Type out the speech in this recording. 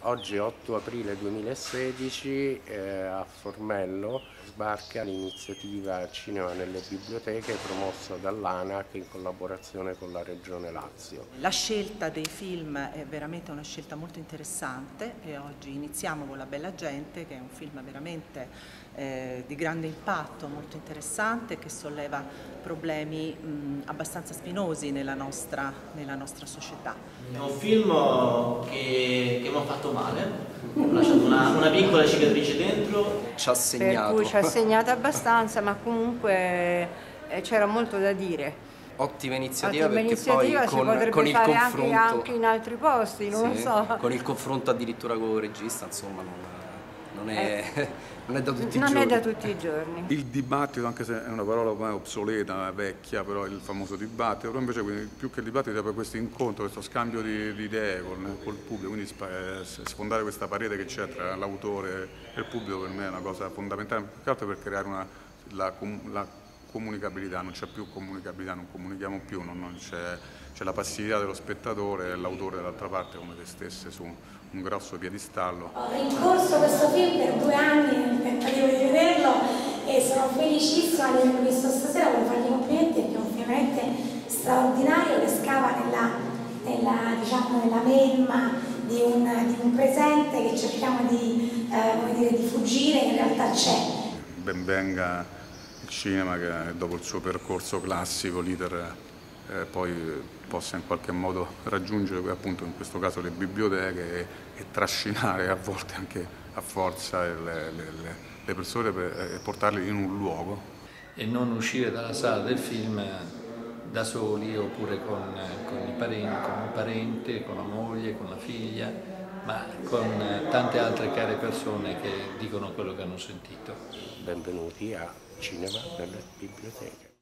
Oggi 8 aprile 2016 a Formello sbarca l'iniziativa Cinema nelle biblioteche promossa dall'ANAC in collaborazione con la Regione Lazio. La scelta dei film è veramente una scelta molto interessante e oggi iniziamo con La Bella Gente, che è un film veramente di grande impatto, molto interessante, che solleva problemi abbastanza spinosi nella nostra società. È un film che mi ha fatto male, ho lasciato una piccola cicatrice dentro. Ci ha segnato. Per cui ci ha segnato abbastanza, ma comunque c'era molto da dire. Ottima iniziativa, Ottima perché iniziativa, poi con il fare confronto anche in altri posti, non lo so. Con il confronto addirittura con il regista, insomma, non è da tutti i non giorni. è da tutti i giorni. Il dibattito, anche se è una parola ormai obsoleta, vecchia, però il famoso dibattito, però invece più che il dibattito è per questo incontro, questo scambio di idee col pubblico, quindi sfondare questa parete che c'è tra l'autore e il pubblico per me è una cosa fondamentale, più che altro per creare la comunicabilità. Non c'è più comunicabilità, non comunichiamo più, c'è la passività dello spettatore e l'autore dall'altra parte come te stesse su un grosso piedistallo. Ho rincorso questo film per 2 anni nel tentativo di vederlo e sono felicissima di averlo visto stasera. Voglio fargli i complimenti perché è un film veramente straordinario che scava nella melma di un presente che cerchiamo di fuggire, in realtà c'è. Ben venga il cinema che dopo il suo percorso classico, l'iter, poi possa in qualche modo raggiungere appunto in questo caso le biblioteche e trascinare a volte anche a forza le persone e portarle in un luogo. E non uscire dalla sala del film da soli oppure con i parenti, con un parente, con la moglie, con la figlia, ma con tante altre care persone che dicono quello che hanno sentito. Benvenuti a Cinema nelle biblioteche.